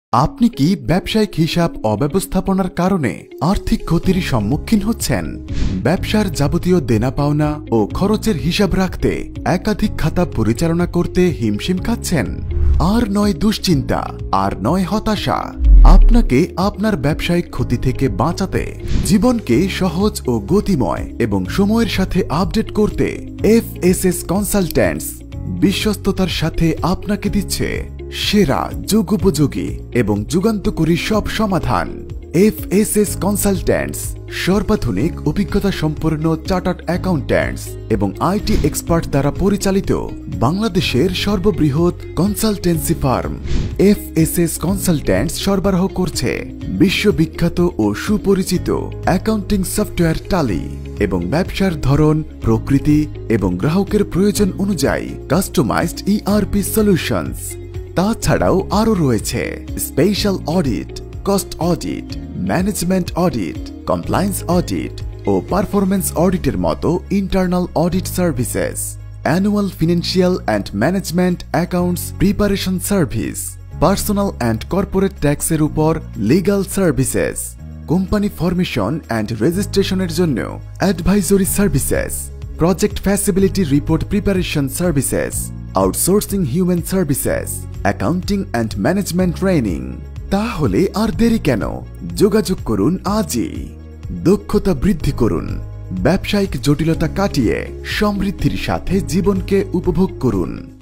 আপনি কি ব্যবসায়িক হিসাব অব্যবস্থাপনার কারণে আর্থিক ক্ষতির সম্মুখীন হচ্ছেন? ব্যবসার যাবতীয় দেনা পাওনা ও খরচের হিসাব রাখতে একাধিক খাতা পরিচালনা করতে হিমশিম খাচ্ছেন? আর নয় দুশ্চিন্তা, আর নয় হতাশা। আপনাকে আপনার ব্যবসায়িক ক্ষতি থেকে বাঁচাতে, জীবনকে সহজ ও গতিময় এবং সময়ের সাথে আপডেট করতে FSS কনসালট্যান্টস বিশ্বস্ততার সাথে আপনাকে দিচ্ছে সেরা, যুগোপযোগী এবং যুগান্তকারী সব সমাধান। FSS কনসালট্যান্টস সর্বাধুনিক অভিজ্ঞতা সম্পন্ন চার্টার্ড অ্যাকাউন্ট্যান্টস এবং IT এক্সপার্ট দ্বারা পরিচালিত বাংলাদেশের সর্ববৃহৎ কনসালটেন্সি ফার্ম। FSS কনসালট্যান্টস সরবরাহ করছে বিশ্ববিখ্যাত ও সুপরিচিত অ্যাকাউন্টিং সফটওয়্যার টালি এবং ব্যবসার ধরন, প্রকৃতি এবং গ্রাহকের প্রয়োজন অনুযায়ী কাস্টমাইজড ERP সলিউশনস। তাছাড়াও আরও রয়েছে special audit, cost audit, management audit, compliance audit ও পারফরম্যান্স অডিটের মতো internal audit services, annual financial and management accounts preparation service, personal and corporate ট্যাক্সের উপর legal services, company formation and রেজিস্ট্রেশনের জন্য advisory services, project feasibility report preparation services, outsourcing human services, accounting and management training. তাহলে আর দেরি কেন? যোগাযোগ করুন আজই। দক্ষতা বৃদ্ধি করুন, ব্যবসায়িক জটিলতা কাটিয়ে সমৃদ্ধির সাথে জীবনকে উপভোগ করুন।